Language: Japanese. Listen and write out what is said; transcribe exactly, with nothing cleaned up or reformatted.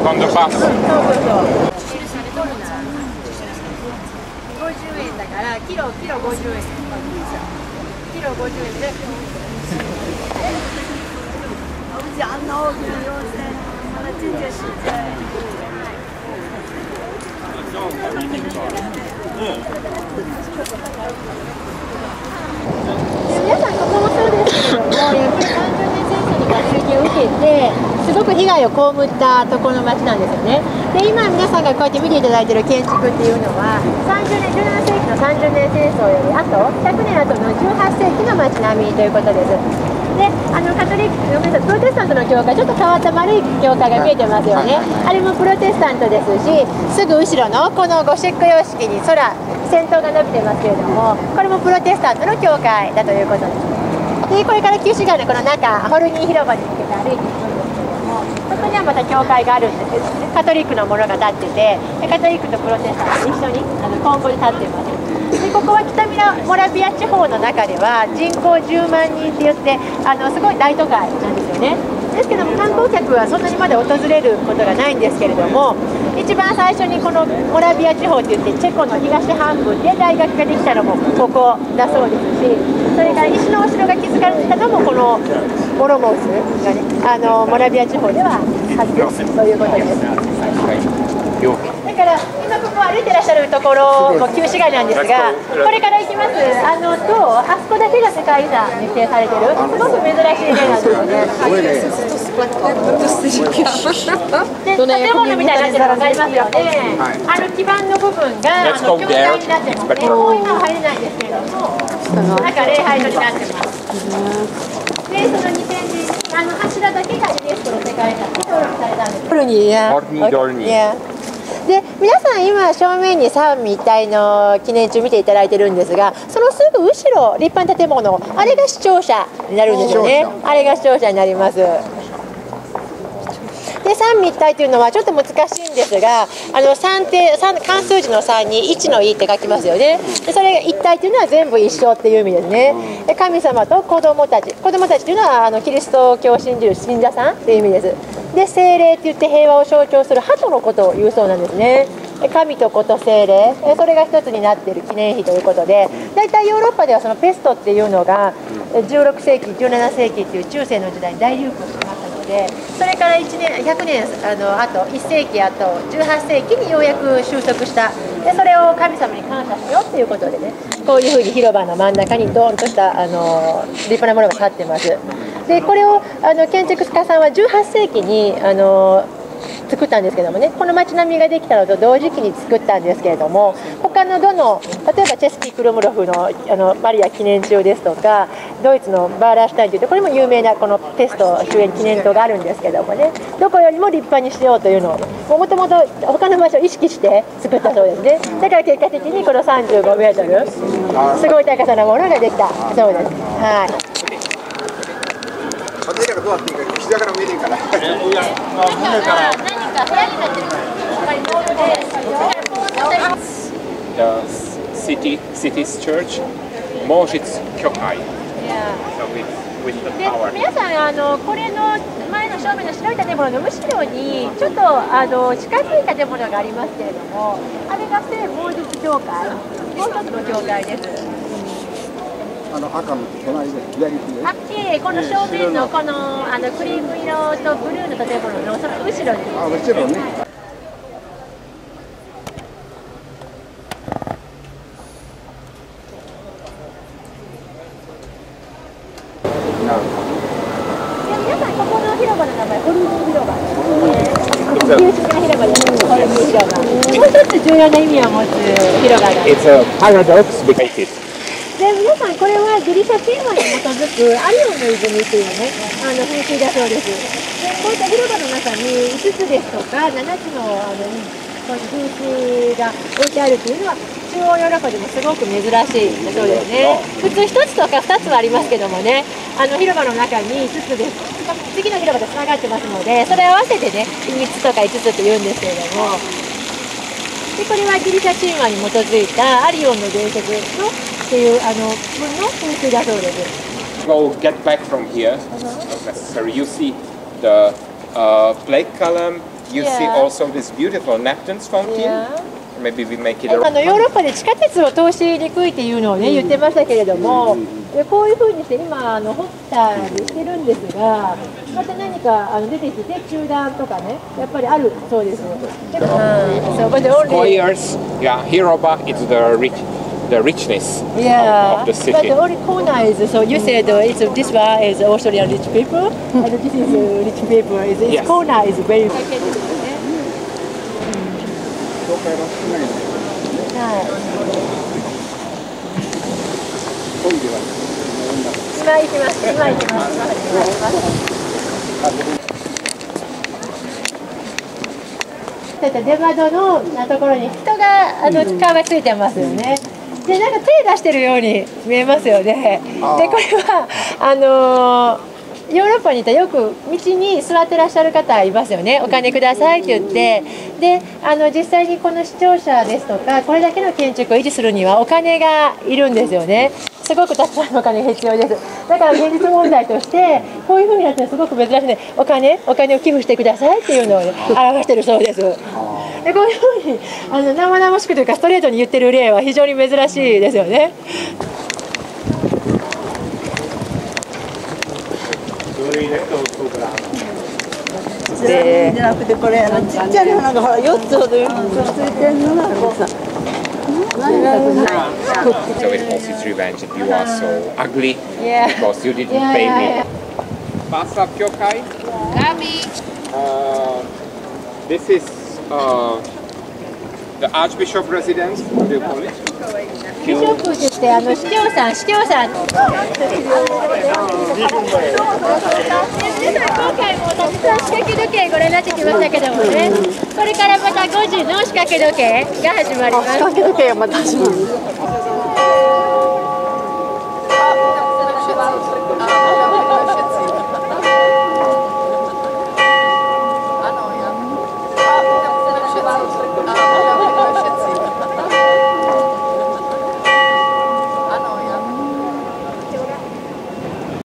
on the bus. ごじゅうえんだからキロキロごじゅうえん。キロごじゅうえんで。我们讲呢，我们用在我们这件事在。皆さんここもそうですけれども、やっぱりさんじゅうねん戦争に爆撃を受けて、すごく被害を被ったところの町なんですよね。で、今皆さんがこうやって見ていただいている建築っていうのは、さんじゅうねん、じゅうななせいきのさんじゅうねん戦争よりあとひゃくねんあとのじゅうはっせいきの町並みということです。で、あのカトリック、ごめんなさい、プロテスタントの教会、ちょっと変わった丸い教会が見えてますよね。あれもプロテスタントですし、すぐ後ろのこのゴシック様式に空、先頭が伸びてますけれども、これもプロテスタントの教会だということです。で、これから旧市街のこの中、ホルニー広場に向けて歩いていくんですけれども、そこにはまた教会があるんです。カトリックのものが建ってて、カトリックとプロテスタント一緒にあのコンボで立っています。で、ここは北モラビア地方の中では人口じゅうまんにんって言ってあのすごい大都会なんですよね。ですけども観光客はそんなにまだ訪れることがないんですけれども、一番最初にこのモラビア地方っていってチェコの東半分で大学ができたのもここだそうですし、それから石のお城が築かれたのもこのモロモウスがね、あのモラビア地方では初ですということです。だから今ここ歩いてらっしゃるところも旧市街なんですが、これから行きますあのとあそこだけが世界遺産に指定されてるすごく珍しい例なんですよね。で、建物みたいになってるの分かりますよね。あの基盤の部分があの教会になってますね。もう今は入れないんですけれども、中礼拝所になってます。で、そのにてんじあの柱だけがユネスコの世界遺産に登録されたんです。ホルニーや。ホルニードルニー。で、皆さん今正面に三位一体の記念柱見ていただいてるんですが、そのすぐ後ろ立派な建物、あれが市庁舎になるんですよね。あれが市庁舎になります。で、三位一体というのはちょっと難しいんですが、あの三って漢数字の三に一のいって書きますよね。で、それが一体というのは全部一緒っていう意味ですね。で、神様と子供たち、子供たちというのはあのキリスト教を信じる信者さんという意味です。で、聖霊って言って平和を象徴する鳩のことを言うそうなんですね。神と子と聖霊、それが一つになっている記念碑ということで、大体ヨーロッパではそのペストっていうのがじゅうろくせいき、じゅうななせいきっていう中世の時代に大流行しましたので、それからいちねん、ひゃくねんあのあといっせいきあとじゅうはっせいきにようやく収束した。で、それを神様に感謝しようっていうことでね、こういうふうに広場の真ん中にドーンとしたあの立派なものが立ってます。で、これをあの建築家さんはじゅうはっせいきにあの作ったんですけどもね、この街並みができたのと同時期に作ったんですけれども、他のどの例えばチェスキー・クルムロフのあのマリア記念柱ですとか、ドイツのバーラーシュタインといってこれも有名なこのペスト終焉記念塔があるんですけどもね、どこよりも立派にしようというのをもともと他の場所を意識して作ったそうですね。だから結果的にこのさんじゅうごメートルすごい高さのものができたそうです。はい。 私らがどうやっていいか膝から見えるから。いや、 まあ船から。何か部屋になってる。 The city, city's church, Możitz Kyokai. So with, with the で、 power. 皆さんあのこれの前の正面の白い建物の後ろにちょっとあの近づい建物がありますけれども、あれが聖モージュス教会、もう一つの教会です。 あの赤の隣で左手で。 あっち、この正面のこのあのクリーム色とブルーの建物のその後ろに。 あ、後ろね。 皆さんここの広場の名前ホルニー広場。有識な広場です。ホルニー広場。もう一つ重要な意味を持つ広場が。 It's a paradox because で、皆さんこれはギリシャ神話に基づくアリオンの泉っていうね、あの噴水だそうです。で、こういった広場の中にいつつですとかななつのあのこういう噴水が置いてあるっていうのは中央ヨーロッパでもすごく珍しいそうですね。普通ひとつとかふたつはありますけどもね、あの広場の中にいつつです次の広場とつながってますので、それを合わせてねみっつとかいつつって言うんですけれども、でこれはギリシャ神話に基づいたアリオンの伝説のっていうあの分の噴水だそうです。 go get back from here. Not necessary. You see the uh, plague column you see Yeah. also this beautiful Neptune's fountain. Yeah. Maybe we make it あ a のヨーロッパで地下鉄を通しにくいっていうのをね言ってましたけれども、でこういうふうにして今あの掘ったりしてるんですが、また何かあの出てきて中断とかねやっぱりあるそうです。でも、そう、but the only squares. Yeah, Hiroba is the rich, the richness yeah, of, of the but city. the only corner is so you said uh, it's this one is Australian rich people and this is uh, rich people. Is its Yes. corner is very 教会は少ないので、 はい。 トイレはなんだ今行きます。今行きます。今行きます。ちょっと出窓のところに人があの顔がついてますよね。でなんか手出してるように見えますよね。でこれはあのーヨーロッパにいたらよく道に座ってらっしゃる方いますよね。お金くださいって言ってであの実際にこの視聴者ですとかこれだけの建築を維持するにはお金がいるんですよね。すごくたくさんのお金が必要です。だから現実問題としてこういうふうになってるのすごく珍しいのでお金お金を寄付してくださいっていうのを、ね、表してるそうです。でこういうふうにあの生々しくというかストレートに言ってる例は非常に珍しいですよね。 でじゃなくてこれあのちっちゃい花がほらよっつほどついてるのがこうさ So it was his revenge that you are so ugly Yeah. because you didn't Yeah, pay yeah, me. Václav Kyokai. Uh, this is uh, the Archbishop residence. What do you call it? ビショップって言ってあの市長さん市長さん。皆さん今回もたくさん仕掛け時計ご覧になってきましたけどもね。これからまたごじの仕掛け時計が始まります。 仕掛け時計がまた始まる。 あ